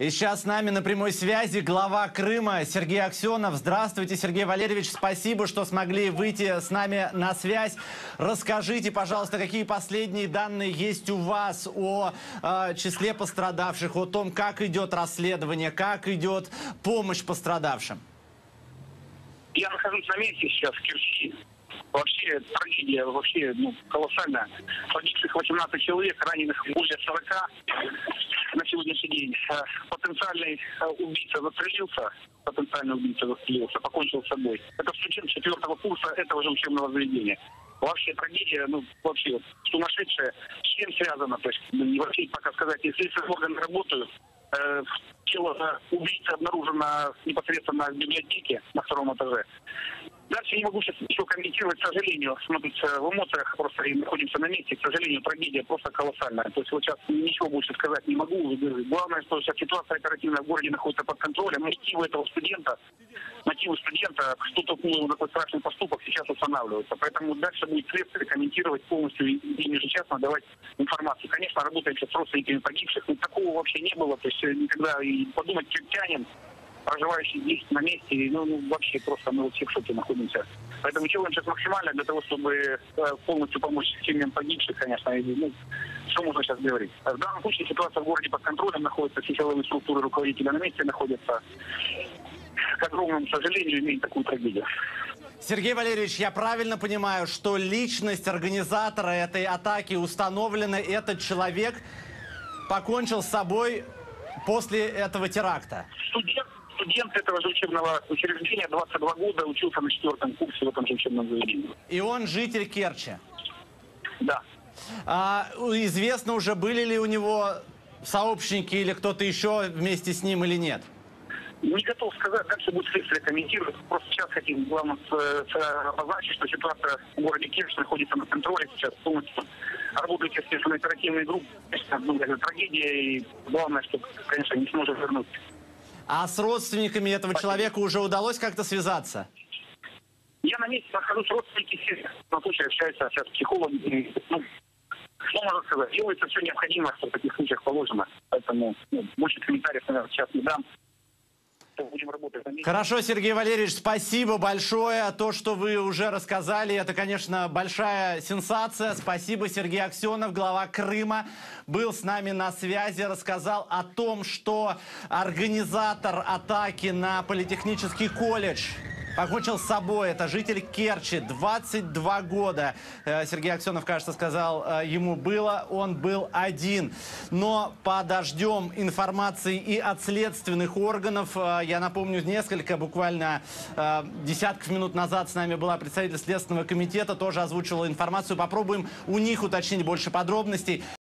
И сейчас с нами на прямой связи глава Крыма Сергей Аксенов. Здравствуйте, Сергей Валерьевич. Спасибо, что смогли выйти с нами на связь. Расскажите, пожалуйста, какие последние данные есть у вас о числе пострадавших, о том, как идет расследование, как идет помощь пострадавшим? Я нахожусь на месте сейчас в Керчи. Вообще трагедия, колоссальная. Погибших 18 человек, раненых более 40 на сегодняшний день. Потенциальный убийца застрелился, покончил с собой. Это студент 4-го курса этого же учебного заведения. Вообще трагедия, сумасшедшая. С чем связано? То есть, вообще пока сказать, если следственные органы работают, тело убийцы обнаружено непосредственно в библиотеке на 2-м этаже. Дальше не могу сейчас ничего комментировать, к сожалению. Смотрите, в эмоциях просто и находимся на месте. К сожалению, трагедия просто колоссальная. То есть вот сейчас ничего больше сказать не могу. Главное, что сейчас ситуация оперативная в городе находится под контролем. Мотивы студента, что толкнуло его на такой страшный поступок, сейчас устанавливаются. Поэтому дальше будет следствие комментировать полностью и ежечасно давать информацию. Конечно, работаем сейчас с родственниками погибших, но такого вообще не было. То есть никогда и подумать кирчанин, проживающий здесь на месте, вообще просто мы все в шоке находимся. Поэтому делаем сейчас максимально для того, чтобы полностью помочь семьям погибших, конечно. Что можно сейчас говорить? В данном случае ситуация в городе под контролем находится, все силовые структуры руководителя на месте находятся. К огромному сожалению, имеем такую трагедию. Сергей Валерьевич, я правильно понимаю, что личность организатора этой атаки установлена, этот человек покончил с собой после этого теракта? Студент этого же учебного учреждения, 22 года, учился на 4-м курсе в этом же учебном заведении. И он житель Керчи? Да. Известно уже, были ли у него сообщники или кто-то еще вместе с ним или нет? Не готов сказать, дальше будет следствие комментировать. Просто сейчас хотим, главное, обозначить, что ситуация в городе Керчь находится на контроле сейчас полностью. Работают, естественно, оперативные группы. Трагедия, и главное, что, конечно, не сможем вернуть. А с родственниками этого человека уже удалось как-то связаться? Я на месте нахожусь, родственники все на случай общаются сейчас психологи. Что можно сказать? Делается все необходимое, что в таких случаях положено. Поэтому больше комментариев, наверное, сейчас не дам. Будем работать на месте. Хорошо, Сергей Валерьевич, спасибо большое. То, что вы уже рассказали, это, конечно, большая сенсация. Спасибо, Сергей Аксенов, глава Крыма, был с нами на связи, рассказал о том, что организатор атаки на политехнический колледж покончил с собой. Это житель Керчи, 22 года. Сергей Аксенов, кажется, сказал, ему было. Он был один. Но подождем информации и от следственных органов. Я напомню, буквально десятков минут назад с нами была представитель Следственного комитета, тоже озвучивала информацию. Попробуем у них уточнить больше подробностей.